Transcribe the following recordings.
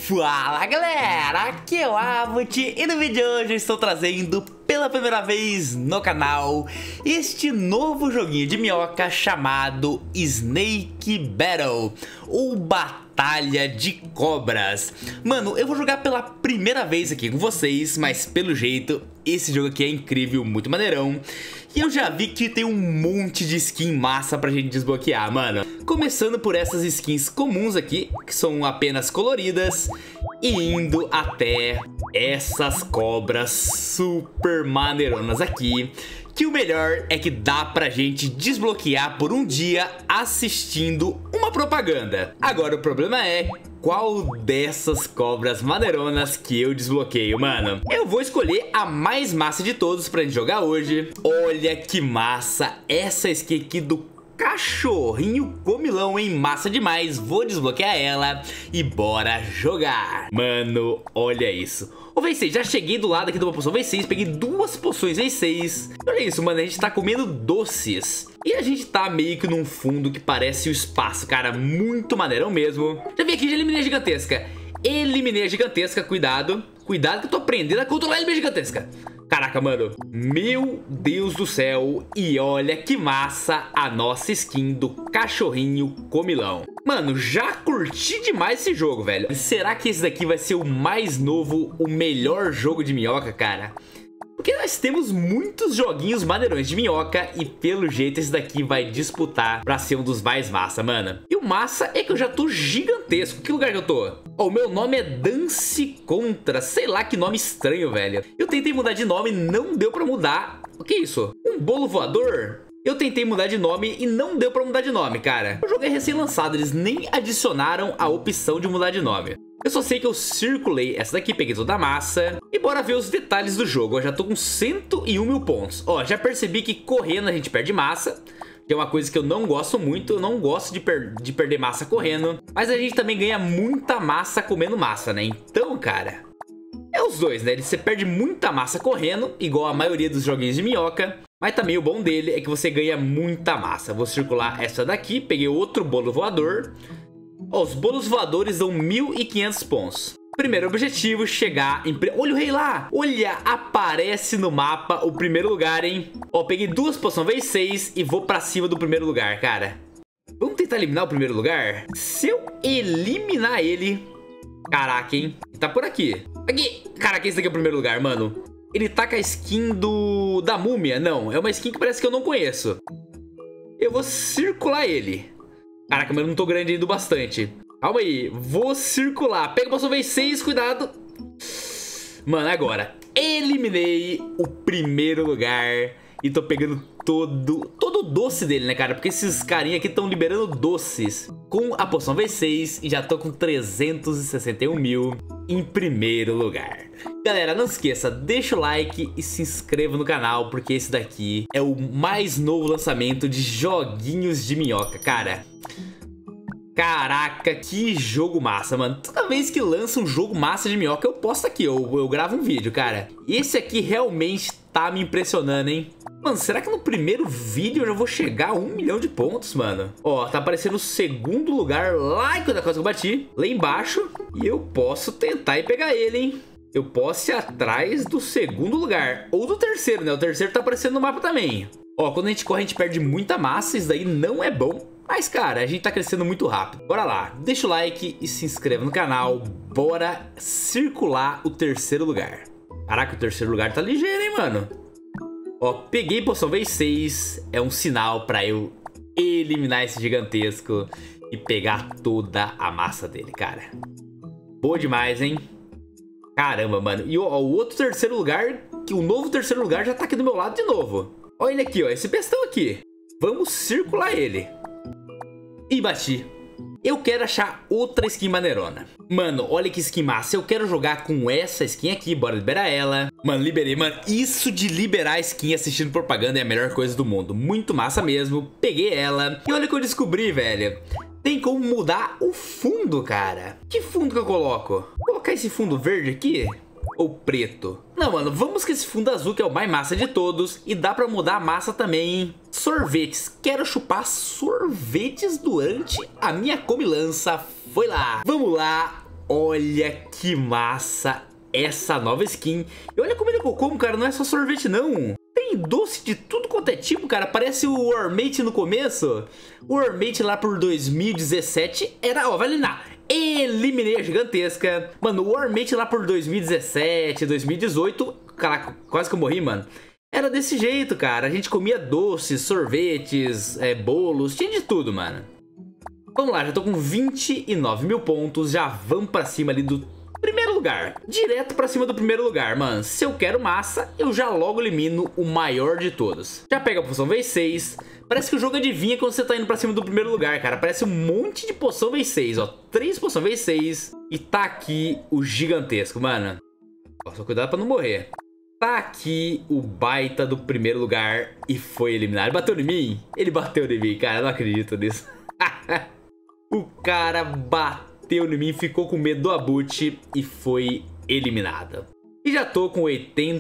Fala galera, aqui é o Avot e no vídeo de hoje eu estou trazendo pela primeira vez no canal este novo joguinho de minhoca chamado Snake Battle, ou Batalha de Cobras. Mano, eu vou jogar pela primeira vez aqui com vocês, mas pelo jeito esse jogo aqui é incrível, muito maneirão. E eu já vi que tem um monte de skin massa pra gente desbloquear, mano. Começando por essas skins comuns aqui, que são apenas coloridas, e indo até essas cobras super maneironas aqui, que o melhor é que dá pra gente desbloquear por um dia assistindo uma propaganda. Agora o problema é qual dessas cobras maneironas que eu desbloqueio, mano. Eu vou escolher a mais massa de todos pra gente jogar hoje. Olha que massa essa skin aqui do cachorrinho comilão, hein? Massa demais. Vou desbloquear ela e bora jogar. Mano, olha isso. Ô, V6, já cheguei do lado aqui de uma poção V6, peguei duas poções V6. Olha isso, mano, a gente tá comendo doces. E a gente tá meio que num fundo que parece o espaço, cara, muito maneirão mesmo. Já vi aqui, já eliminei a gigantesca. Eliminei a gigantesca, cuidado. Cuidado que eu tô aprendendo a controlar a gigantesca. Caraca, mano, meu Deus do céu. E olha que massa a nossa skin do cachorrinho comilão. Mano, já curti demais esse jogo, velho. Será que esse daqui vai ser o mais novo, o melhor jogo de minhoca, cara? Porque nós temos muitos joguinhos maneirões de minhoca e pelo jeito esse daqui vai disputar pra ser um dos mais massa, mano. E o massa é que eu já tô gigantesco. Que lugar que eu tô? Ó, o meu nome é Dance Contra. Sei lá que nome estranho, velho. Eu tentei mudar de nome, não deu pra mudar. O que é isso? Um bolo voador? Eu tentei mudar de nome e não deu pra mudar de nome, cara. O jogo é recém-lançado, eles nem adicionaram a opção de mudar de nome. Eu só sei que eu circulei essa daqui, peguei toda a massa. E bora ver os detalhes do jogo. Eu já tô com 101 mil pontos. Ó, já percebi que correndo a gente perde massa, que é uma coisa que eu não gosto muito. Eu não gosto de perder massa correndo. Mas a gente também ganha muita massa comendo massa, né? Então, cara, é os dois, né? Você perde muita massa correndo, igual a maioria dos joguinhos de minhoca. Mas também o bom dele é que você ganha muita massa. Vou circular essa daqui, peguei outro bolo voador. Ó, os bolos voadores dão 1.500 pontos. Primeiro objetivo, chegar em... Olha o rei lá! Olha, aparece no mapa o primeiro lugar, hein? Ó, peguei duas poções V6 e vou pra cima do primeiro lugar, cara. Vamos tentar eliminar o primeiro lugar? Se eu eliminar ele... Caraca, hein? Ele tá por aqui. Aqui! Caraca, esse daqui é o primeiro lugar, mano. Ele tá com a skin da múmia. Não, é uma skin que parece que eu não conheço. Eu vou circular ele. Caraca, mas eu não tô grande ainda bastante. Calma aí, vou circular. Pega o poção V6, cuidado. Mano, agora eliminei o primeiro lugar. E tô pegando todo o doce dele, né, cara? Porque esses carinha aqui estão liberando doces com a poção V6. E já tô com 361 mil em primeiro lugar. Galera, não esqueça, deixa o like e se inscreva no canal, porque esse daqui é o mais novo lançamento de joguinhos de minhoca, cara. Caraca, que jogo massa, mano. Toda vez que lança um jogo massa de minhoca, eu posto aqui, eu gravo um vídeo, cara. Esse aqui realmente tá me impressionando, hein? Mano, será que no primeiro vídeo eu já vou chegar a 1 milhão de pontos, mano? Ó, tá aparecendo o segundo lugar lá enquanto a coisa que eu bati, lá embaixo. E eu posso tentar ir pegar ele, hein? Eu posso ir atrás do segundo lugar. Ou do terceiro, né? O terceiro tá aparecendo no mapa também. Ó, quando a gente corre, a gente perde muita massa. Isso daí não é bom. Mas, cara, a gente tá crescendo muito rápido. Bora lá. Deixa o like e se inscreva no canal. Bora circular o terceiro lugar. Caraca, o terceiro lugar tá ligeiro, hein, mano? Ó, peguei poção V6. É um sinal pra eu eliminar esse gigantesco e pegar toda a massa dele, cara. Boa demais, hein? Caramba, mano. E ó, o outro terceiro lugar, que o novo terceiro lugar já tá aqui do meu lado de novo. Olha ele aqui, ó, esse bestão aqui. Vamos circular ele. E bati. Eu quero achar outra skin maneirona. Mano, olha que skin massa. Eu quero jogar com essa skin aqui, bora liberar ela. Mano, liberei, mano. Isso de liberar a skin assistindo propaganda é a melhor coisa do mundo. Muito massa mesmo. Peguei ela. E olha o que eu descobri, velho. Tem como mudar o fundo, cara. Que fundo que eu coloco? Vou colocar esse fundo verde aqui? Ou preto? Não, mano, vamos com esse fundo azul, que é o mais massa de todos. E dá pra mudar a massa também, hein? Sorvetes. Quero chupar sorvetes durante a minha comilança. Foi lá. Vamos lá. olha que massa essa nova skin. E olha como ele colocou, cara, não é só sorvete não. Tem doce de tudo quanto é tipo, cara. Parece o Warmate no começo. O Warmate lá por 2017 era, ó, vai eliminar. Eliminei a gigantesca. Mano, o Warmate lá por 2017, 2018, caraca, quase que eu morri, mano. Era desse jeito, cara. A gente comia doces, sorvetes, bolos, tinha de tudo, mano. Vamos lá, já tô com 29 mil pontos. Já vamos pra cima ali do primeiro lugar. Direto pra cima do primeiro lugar, mano. Se eu quero massa, eu já logo elimino o maior de todos. Já pega a poção V6. Parece que o jogo adivinha quando você tá indo pra cima do primeiro lugar, cara. Parece um monte de poção V6, ó. 3 poção V6. E tá aqui o gigantesco, mano. Ó, só cuidado pra não morrer. Tá aqui o baita do primeiro lugar e foi eliminado. Ele bateu em mim? Ele bateu em mim, cara. Eu não acredito nisso. O cara bateu em mim, ficou com medo do Abut e foi eliminado. E já tô com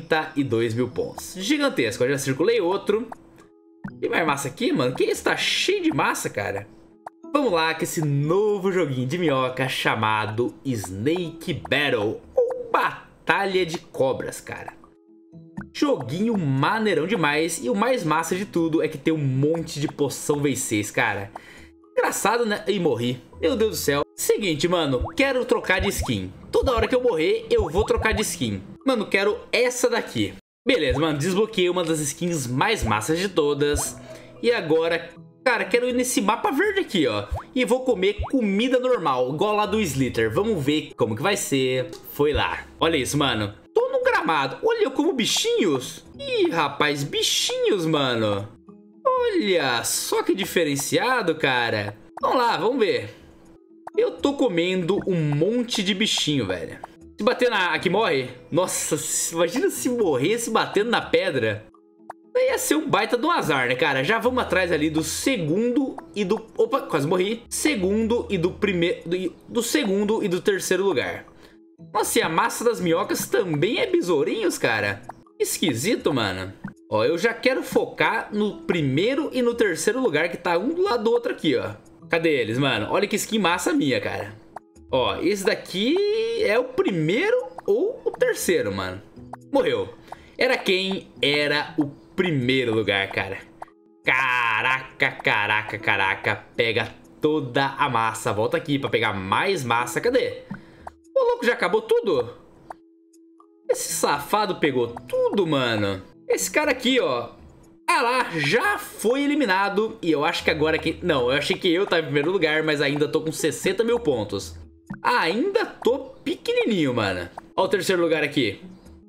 82 mil pontos. Gigantesco. Eu já circulei outro. Tem mais massa aqui, mano? Que isso? Tá cheio de massa, cara. Vamos lá com esse novo joguinho de minhoca chamado Snake Battle. Ou Batalha de Cobras, cara. Joguinho maneirão demais. E o mais massa de tudo é que tem um monte de poção V6, cara. Engraçado, né? E morri. Meu Deus do céu. Seguinte, mano. Quero trocar de skin. Toda hora que eu morrer, eu vou trocar de skin. Mano, quero essa daqui. Beleza, mano. Desbloqueei uma das skins mais massas de todas. E agora, cara, quero ir nesse mapa verde aqui, ó. E vou comer comida normal, igual lá do Slither. Vamos ver como que vai ser. Foi lá. Olha isso, mano. Tô no gramado. Olha, eu como bichinhos. Ih, rapaz, bichinhos, mano. Olha só que diferenciado, cara. Vamos lá, vamos ver. Eu tô comendo um monte de bichinho, velho. Se bater na... Aqui morre? Nossa, imagina se morresse batendo na pedra. Ia ser um baita do azar, né, cara? Já vamos atrás ali do segundo e do... Opa, quase morri. Segundo e do primeiro... Do segundo e do terceiro lugar. Nossa, e a massa das minhocas também é besourinhos, cara. Esquisito, mano. Ó, eu já quero focar no primeiro e no terceiro lugar, que tá um do lado do outro aqui, ó. Cadê eles, mano? Olha que skin massa minha, cara. Ó, esse daqui é o primeiro ou o terceiro, mano. Morreu. Era quem? Era o primeiro lugar, cara. Caraca, caraca, caraca. Pega toda a massa. Volta aqui pra pegar mais massa. Cadê? O louco já acabou tudo? Esse safado pegou tudo, mano. Esse cara aqui, ó. Ah lá, já foi eliminado. E eu acho que agora aqui... Não, eu achei que eu tava em primeiro lugar, mas ainda tô com 60 mil pontos. Ainda tô pequenininho, mano. Ó o terceiro lugar aqui.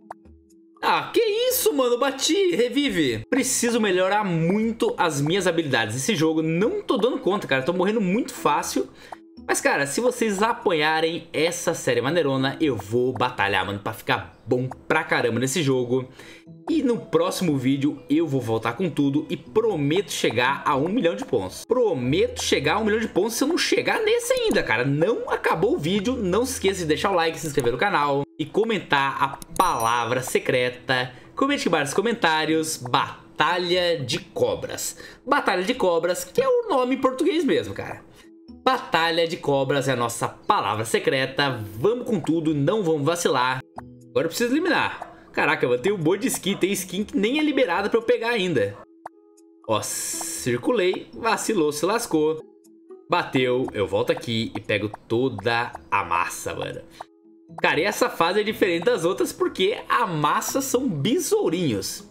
Ah, que isso, mano? Bati, revive. Preciso melhorar muito as minhas habilidades. Esse jogo não tô dando conta, cara. Tô morrendo muito fácil. Mas, cara, se vocês apoiarem essa série maneirona, eu vou batalhar, mano, pra ficar bom pra caramba nesse jogo. E no próximo vídeo eu vou voltar com tudo e prometo chegar a 1 milhão de pontos. Prometo chegar a 1 milhão de pontos se eu não chegar nesse ainda, cara. Não acabou o vídeo, não se esqueça de deixar o like, se inscrever no canal e comentar a palavra secreta. Comente aqui embaixo nos comentários, Batalha de Cobras. Batalha de Cobras, que é o nome em português mesmo, cara. Batalha de Cobras é a nossa palavra secreta. Vamos com tudo, não vamos vacilar. Agora eu preciso eliminar. Caraca, mano, tem um monte de skin. Tem skin que nem é liberada pra eu pegar ainda. Ó, circulei, vacilou, se lascou. Bateu, eu volto aqui e pego toda a massa, mano. Cara, e essa fase é diferente das outras porque a massa são besourinhos.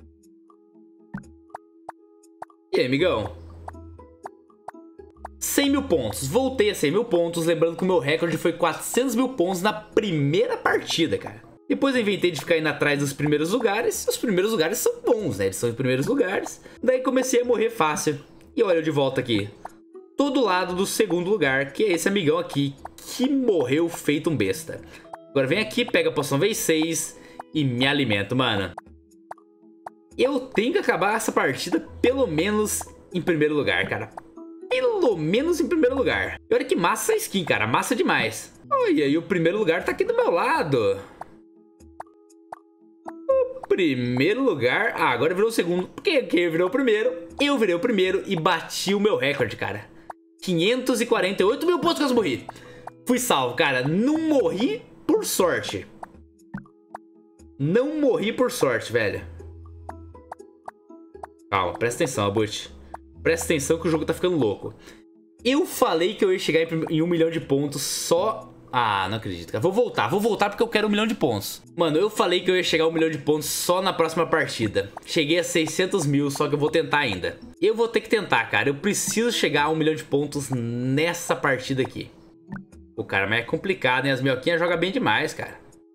E aí, amigão? 100 mil pontos, voltei a 100 mil pontos, lembrando que o meu recorde foi 400 mil pontos na primeira partida, cara. Depois eu inventei de ficar indo atrás dos primeiros lugares, e os primeiros lugares são bons, né, eles são os primeiros lugares. Daí comecei a morrer fácil, e olha eu de volta aqui. Tô do lado do segundo lugar, que é esse amigão aqui, que morreu feito um besta. Agora vem aqui, pega a poção V6 e me alimento, mano. Eu tenho que acabar essa partida pelo menos em primeiro lugar, cara. Pelo menos em primeiro lugar. E olha que massa essa skin, cara. Massa demais. Olha, e o primeiro lugar tá aqui do meu lado. O primeiro lugar... Ah, agora virou o segundo. Porque quem virou o primeiro? Eu virei o primeiro e bati o meu recorde, cara. 548 mil pontos que eu morri. Fui salvo, cara. Não morri por sorte. Não morri por sorte, velho. Calma, presta atenção, Abut. Presta atenção que o jogo tá ficando louco. Eu falei que eu ia chegar em 1 milhão de pontos só... Ah, não acredito, cara. Vou voltar porque eu quero 1 milhão de pontos. Mano, eu falei que eu ia chegar a 1 milhão de pontos só na próxima partida. Cheguei a 600 mil, só que eu vou tentar ainda. Eu vou ter que tentar, cara. Eu preciso chegar a 1 milhão de pontos nessa partida aqui. Pô, cara, mas é complicado, hein? As minhoquinhas jogam bem demais, cara.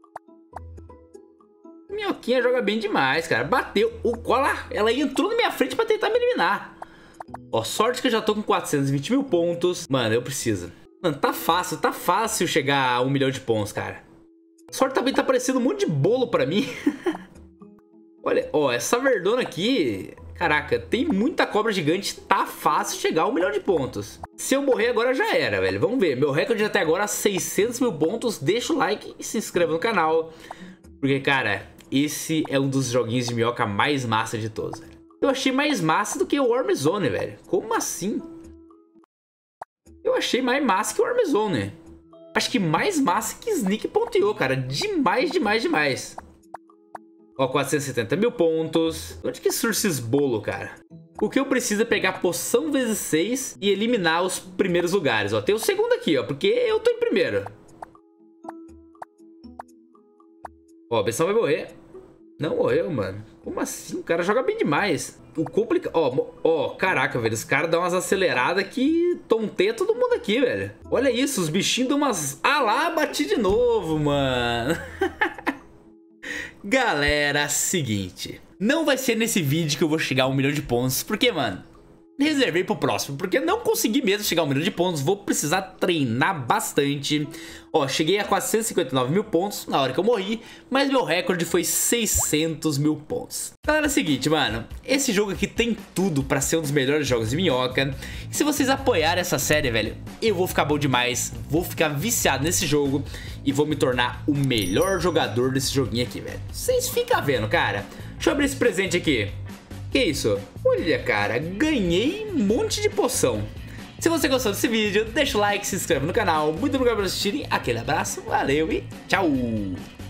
Minhoquinha joga bem demais, cara. Bateu o cola. Ela entrou na minha frente pra tentar me eliminar. Ó, sorte que eu já tô com 420 mil pontos. Mano, eu preciso. Mano, tá fácil chegar a 1 milhão de pontos, cara. Sorte também tá parecendo um monte de bolo pra mim. Olha, ó, essa verdona aqui... Caraca, tem muita cobra gigante. Tá fácil chegar a 1 milhão de pontos. Se eu morrer agora já era, velho. Vamos ver. Meu recorde até agora é 600 mil pontos. Deixa o like e se inscreva no canal. Porque, cara, esse é um dos joguinhos de minhoca mais massa de todos, velho. Eu achei mais massa do que o Warmzone, velho. Como assim? Eu achei mais massa que o Warmzone. Acho que mais massa que Sneak.io, cara. Demais, demais, demais. Ó, 470 mil pontos. Onde que surge esses bolo, cara? O que eu preciso é pegar poção vezes 6 e eliminar os primeiros lugares. Ó, tem o segundo aqui, ó, porque eu tô em primeiro. Ó, o Bessão vai morrer. Não morreu, mano. Como assim? O cara joga bem demais. O complicado... Ó, caraca, velho. Os caras dão umas aceleradas que tonteia todo mundo aqui, velho. Olha isso, os bichinhos dão umas... Ah lá, bati de novo, mano. Galera, seguinte. Não vai ser nesse vídeo que eu vou chegar a 1 milhão de pontos. Porque, mano... Reservei pro próximo, porque não consegui mesmo chegar a 1 milhão de pontos. Vou precisar treinar bastante. Ó, cheguei a 459 mil pontos na hora que eu morri, mas meu recorde foi 600 mil pontos. Galera, é o seguinte, mano. Esse jogo aqui tem tudo pra ser um dos melhores jogos de minhoca. E se vocês apoiarem essa série, velho, eu vou ficar bom demais. Vou ficar viciado nesse jogo e vou me tornar o melhor jogador desse joguinho aqui, velho. Vocês ficam vendo, cara. Deixa eu abrir esse presente aqui. Que isso? Olha, cara, ganhei um monte de poção. Se você gostou desse vídeo, deixa o like, se inscreve no canal. Muito obrigado por assistirem, aquele abraço, valeu e tchau!